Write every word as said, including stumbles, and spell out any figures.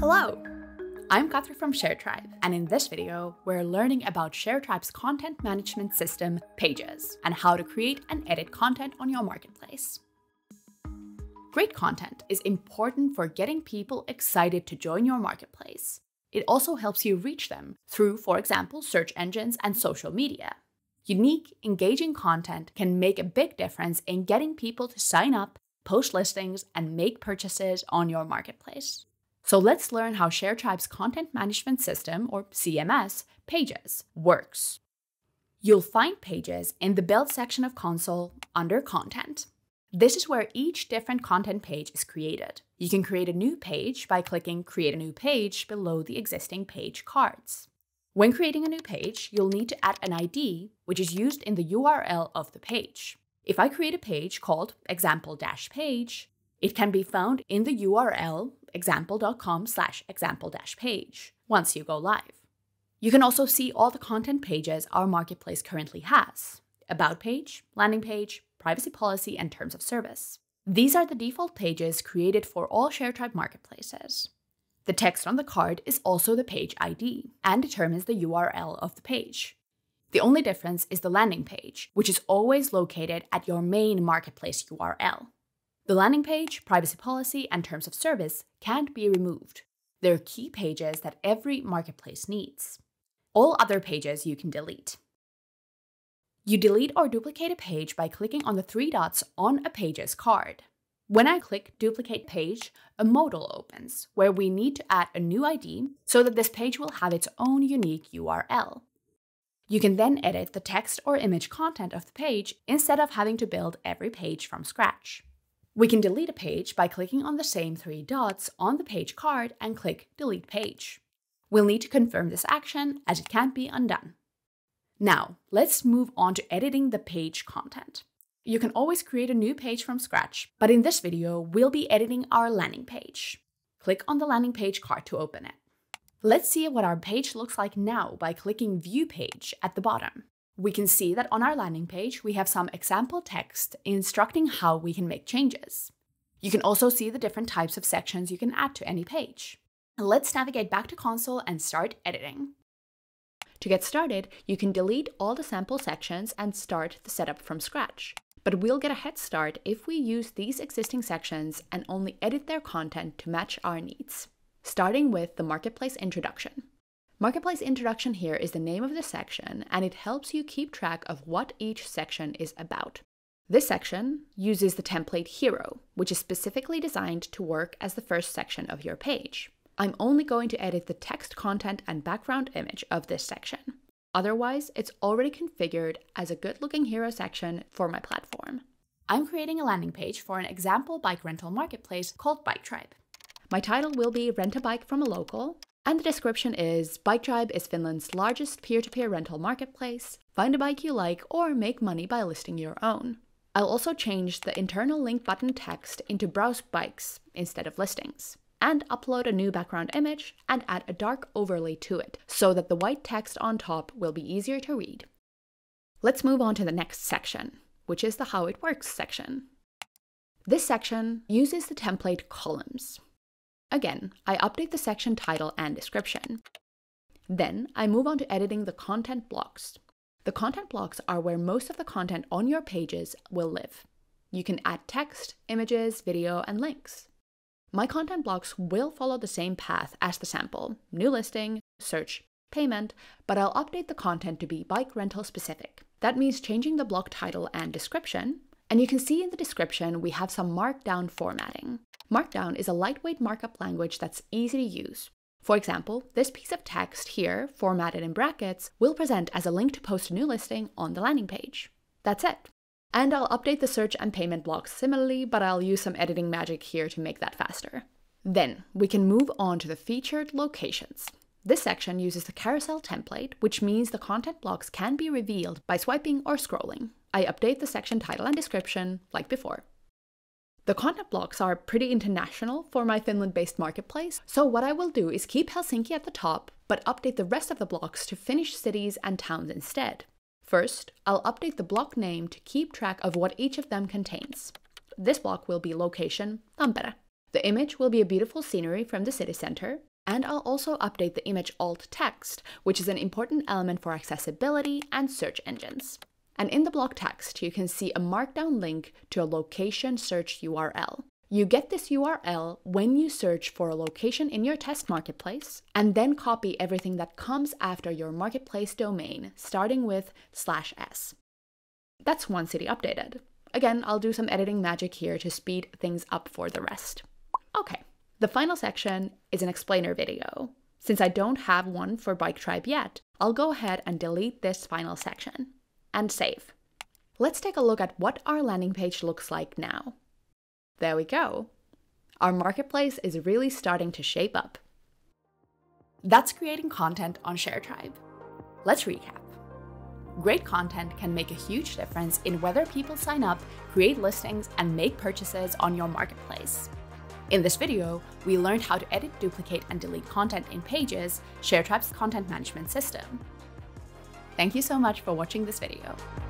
Hello! I'm Katri from Sharetribe, and in this video, we're learning about Sharetribe's content management system, Pages, and how to create and edit content on your marketplace. Great content is important for getting people excited to join your marketplace. It also helps you reach them through, for example, search engines and social media. Unique, engaging content can make a big difference in getting people to sign up, post listings, and make purchases on your marketplace. So let's learn how Sharetribe's content management system, or C M S, Pages, works. You'll find Pages in the Build section of Console under Content. This is where each different content page is created. You can create a new page by clicking Create a New Page below the existing page cards. When creating a new page, you'll need to add an I D, which is used in the U R L of the page. If I create a page called example-page, it can be found in the U R L example.com slash example-page once you go live. You can also see all the content pages our marketplace currently has: About Page, Landing Page, Privacy Policy, and Terms of Service. These are the default pages created for all Sharetribe marketplaces. The text on the card is also the page I D and determines the U R L of the page. The only difference is the landing page, which is always located at your main marketplace U R L. The landing page, privacy policy, and terms of service can't be removed. They're key pages that every marketplace needs. All other pages you can delete. You delete or duplicate a page by clicking on the three dots on a page's card. When I click Duplicate Page, a modal opens, where we need to add a new I D so that this page will have its own unique U R L. You can then edit the text or image content of the page instead of having to build every page from scratch. We can delete a page by clicking on the same three dots on the page card and click Delete Page. We'll need to confirm this action as it can't be undone. Now, let's move on to editing the page content. You can always create a new page from scratch, but in this video, we'll be editing our landing page. Click on the landing page card to open it. Let's see what our page looks like now by clicking View Page at the bottom. We can see that on our landing page, we have some example text instructing how we can make changes. You can also see the different types of sections you can add to any page. Let's navigate back to console and start editing. To get started, you can delete all the sample sections and start the setup from scratch. But we'll get a head start if we use these existing sections and only edit their content to match our needs. Starting with the Marketplace Introduction. Marketplace Introduction here is the name of the section, and it helps you keep track of what each section is about. This section uses the template Hero, which is specifically designed to work as the first section of your page. I'm only going to edit the text content and background image of this section. Otherwise, it's already configured as a good-looking hero section for my platform. I'm creating a landing page for an example bike rental marketplace called Biketribe. My title will be Rent a Bike from a Local, and the description is Biketribe is Finland's largest peer-to-peer rental marketplace. Find a bike you like or make money by listing your own. I'll also change the internal link button text into Browse Bikes instead of listings, and upload a new background image and add a dark overlay to it so that the white text on top will be easier to read. Let's move on to the next section, which is the How It Works section. This section uses the template columns. Again, I update the section title and description. Then I move on to editing the content blocks. The content blocks are where most of the content on your pages will live. You can add text, images, video, and links. My content blocks will follow the same path as the sample: new listing, search, payment, but I'll update the content to be bike rental specific. That means changing the block title and description, and you can see in the description we have some markdown formatting. Markdown is a lightweight markup language that's easy to use. For example, this piece of text here, formatted in brackets, will present as a link to post a new listing on the landing page. That's it. And I'll update the search and payment blocks similarly, but I'll use some editing magic here to make that faster. Then we can move on to the featured locations. This section uses the Carousel template, which means the content blocks can be revealed by swiping or scrolling. I update the section title and description like before. The content blocks are pretty international for my Finland-based marketplace, so what I will do is keep Helsinki at the top, but update the rest of the blocks to Finnish cities and towns instead. First, I'll update the block name to keep track of what each of them contains. This block will be location Tampere. The image will be a beautiful scenery from the city center, and I'll also update the image alt text, which is an important element for accessibility and search engines. And in the block text, you can see a markdown link to a location search U R L. You get this U R L when you search for a location in your test marketplace, and then copy everything that comes after your marketplace domain, starting with slash s. That's one city updated. Again, I'll do some editing magic here to speed things up for the rest. Okay, the final section is an explainer video. Since I don't have one for Biketribe yet, I'll go ahead and delete this final section and save. Let's take a look at what our landing page looks like now. There we go. Our marketplace is really starting to shape up. That's creating content on Sharetribe. Let's recap. Great content can make a huge difference in whether people sign up, create listings, and make purchases on your marketplace. In this video, we learned how to edit, duplicate, and delete content in Pages, Sharetribe's content management system. Thank you so much for watching this video.